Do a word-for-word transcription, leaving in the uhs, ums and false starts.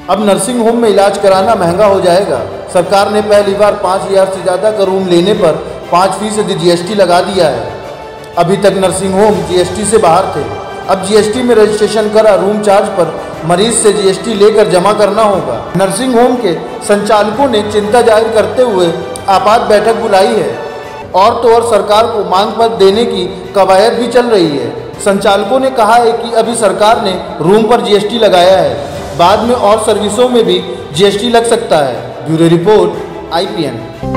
अब nursing home में इलाज कराना महंगा हो जाएगा। सरकार ने पहली बार पाँच हज़ार से ज़्यादा का रूम लेने पर पाँच फीसदी जीएसटी लगा दिया है। अभी तक नर्सिंग होम जीएसटी से बाहर थे। अब जीएसटी में रजिस्ट्रेशन करा रूम चार्ज पर मरीज से जीएसटी लेकर जमा करना होगा। नर्सिंग होम के संचालकों ने चिंता जाहिर करते हुए आपात बैठक बुलाई है। और तो और सरकार को मांग पत्र देने की कवायद भी चल रही है। संचालकों ने कहा है कि अभी सरकार ने रूम पर जीएसटी लगाया है, बाद में और सर्विसों में भी जीएसटी लग सकता है। Bureau report I P N.